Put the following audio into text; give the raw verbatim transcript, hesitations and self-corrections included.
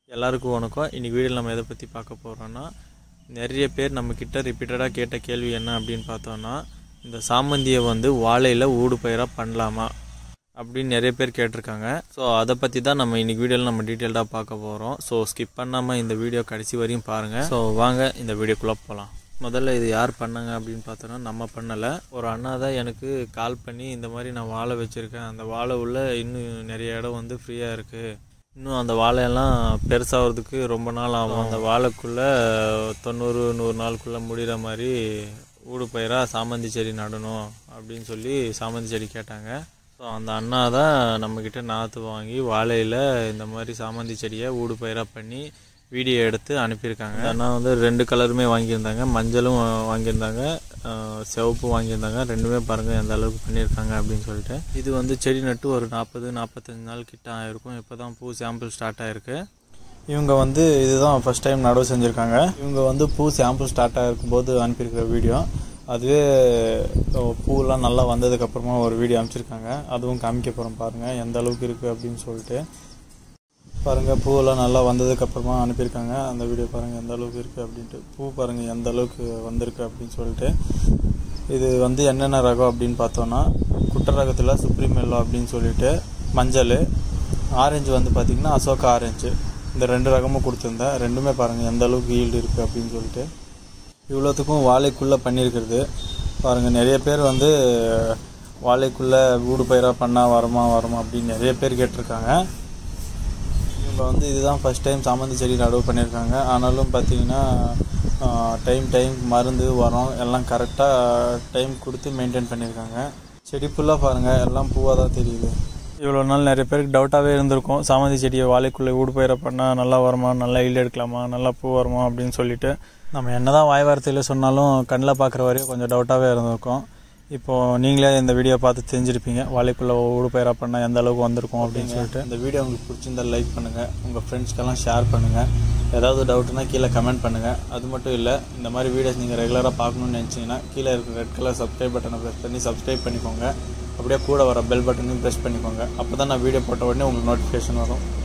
எல்லாருக்கும் வணக்கம். இன்றைக்கி வீடியோவில் நம்ம எதை பற்றி பார்க்க போகிறோன்னா, நிறைய பேர் நம்மக்கிட்ட ரிப்பீட்டடாக கேட்ட கேள்வி என்ன அப்படின்னு பார்த்தோன்னா, இந்த சாமந்தியை வந்து வாழையில் ஊடு பயிராக பண்ணலாமா அப்படின்னு நிறைய பேர் கேட்டிருக்காங்க. ஸோ அதை பற்றி தான் நம்ம இன்றைக்கி வீடியோவில் நம்ம டீட்டெயில்டாக பார்க்க போகிறோம். ஸோ ஸ்கிப் பண்ணாமல் இந்த வீடியோ கடைசி வரையும் பாருங்கள். ஸோ வாங்க இந்த வீடியோக்குள்ளே போகலாம். முதல்ல இது யார் பண்ணாங்க அப்படின்னு பார்த்தோன்னா, நம்ம பண்ணலை. ஒரு அண்ணா தான் எனக்கு கால் பண்ணி இந்த மாதிரி நான் வாழை வச்சுருக்கேன், அந்த வாழை உள்ள இன்னும் நிறைய இடம் வந்து ஃப்ரீயாக இருக்குது, இன்னும் அந்த வாழையெல்லாம் பெருசாகிறதுக்கு ரொம்ப நாள் ஆகும், அந்த வாழைக்குள்ளே தொண்ணூறு நூறு நாளுக்குள்ளே முடிகிற மாதிரி ஊடு பயிராக சாமந்தி செடி நடணும் அப்படின்னு சொல்லி சாமந்தி செடி கேட்டாங்க. ஸோ அந்த அண்ணா தான் நம்மக்கிட்ட நாற்று வாங்கி வாழையில் இந்த மாதிரி சாமந்தி செடியை ஊடு பயிராக பண்ணி வீடியோ எடுத்து அனுப்பியிருக்காங்க. அண்ணா வந்து ரெண்டு கலருமே வாங்கியிருந்தாங்க, மஞ்சளும் வாங்கியிருந்தாங்க, சிவப்பு வாங்கியிருந்தாங்க. ரெண்டுமே பாருங்கள் எந்த அளவுக்கு பண்ணியிருக்காங்க அப்படின்னு சொல்லிட்டு. இது வந்து செடி நட்டு ஒரு நாற்பது நாற்பத்தஞ்சு நாள் கிட்ட ஆகிருக்கும். இப்போ தான் பூ சாம்பிள் ஸ்டார்ட் ஆகிருக்கு. இவங்க வந்து இதுதான் ஃபஸ்ட் டைம் நடவு செஞ்சுருக்காங்க. இவங்க வந்து பூ சாம்பிள் ஸ்டார்ட் ஆகிருக்கும் போது அனுப்பியிருக்கிற வீடியோ, அதுவே பூவெல்லாம் நல்லா வந்ததுக்கப்புறமா ஒரு வீடியோ அனுப்பிச்சிருக்காங்க. அதுவும் காமிக்க போகிறோம் பாருங்கள் எந்த அளவுக்கு இருக்குது அப்படின்னு சொல்லிட்டு. பாருங்கள் பூவெல்லாம் நல்லா வந்ததுக்கப்புறமா அனுப்பியிருக்காங்க. அந்த வீடியோ பாருங்கள் எந்த அளவுக்கு இருக்குது அப்படின்ட்டு. பூ பாருங்கள் எந்த அளவுக்கு வந்திருக்கு அப்படின்னு சொல்லிட்டு. இது வந்து என்னென்ன ரகம் அப்படின்னு பார்த்தோன்னா, குட்டை ரகத்தில் சுப்ரீம் எல்லோ அப்படின்னு சொல்லிட்டு, மஞ்சள், ஆரஞ்சு வந்து பார்த்திங்கன்னா அசோகா ஆரஞ்சு, இந்த ரெண்டு ரகமும் கொடுத்துருந்தேன். ரெண்டுமே பாருங்கள் எந்த அளவுக்கு ஈல்டு இருக்குது அப்படின்னு சொல்லிட்டு. இவ்வளோத்துக்கும் வாழைக்குள்ளே பண்ணியிருக்கிறது பாருங்கள். நிறைய பேர் வந்து வாழைக்குள்ளே ஊடு பயிராக பண்ணால் வருமா வருமா அப்படின்னு நிறைய பேர் கேட்டிருக்காங்க. இவங்க வந்து இதுதான் ஃபஸ்ட் டைம் சாமந்தி செடி நடவு பண்ணியிருக்காங்க. ஆனாலும் பார்த்தீங்கன்னா டைம் டைம் மருந்து உரம் எல்லாம் கரெக்டாக டைம் கொடுத்து மெயின்டைன் பண்ணியிருக்காங்க. செடி ஃபுல்லாக பாருங்கள் எல்லாம் பூவாக தான் தெரியுது. இவ்வளோ நாள் நிறைய பேருக்கு டவுட்டாகவே இருந்திருக்கும், சாமந்தி செடியை வாழைக்குள்ளே ஊடு பயிரை பண்ணால் நல்லா வருமா, நல்லா ஈல்டு எடுக்கலாமா, நல்லா பூ வருமா அப்படின்னு சொல்லிட்டு. நம்ம என்ன தான் வாய் வார்த்தையில் சொன்னாலும் கண்ணில் பார்க்குற வரையும் கொஞ்சம் டவுட்டாகவே இருந்திருக்கும். இப்போது நீங்களே இந்த வீடியோ பார்த்து தெரிஞ்சிருப்பீங்க வாழைக்குள்ளே ஊடு பயிராக பண்ணால் எந்த அளவுக்கு வந்திருக்கும் அப்படின்னு சொல்லிட்டு. இந்த வீடியோ உங்களுக்கு பிடிச்சிருந்தால் லைக் பண்ணுங்கள், உங்கள் ஃப்ரெண்ட்ஸ்க்கெல்லாம் ஷேர் பண்ணுங்கள். ஏதாவது டவுட்னா கீழே கமெண்ட் பண்ணுங்கள். அது மட்டும் இல்லை, இந்த மாதிரி வீடியோஸ் நீங்கள் ரெகுலராக பார்க்கணுன்னு நினச்சிங்கன்னா கீழே இருக்கிற ரெட் கலர் சப்ஸ்கிரைப் பட்டனை ப்ரெஸ் பண்ணி சப்ஸ்கிரைப் பண்ணிக்கோங்க. அப்படியே கூட வர பெல் பட்டனையும் ப்ரெஸ் பண்ணிக்கோங்க. அப்போ தான் நான் வீடியோ போட்ட உடனே உங்களுக்கு நோட்டிஃபிகேஷன் வரும்.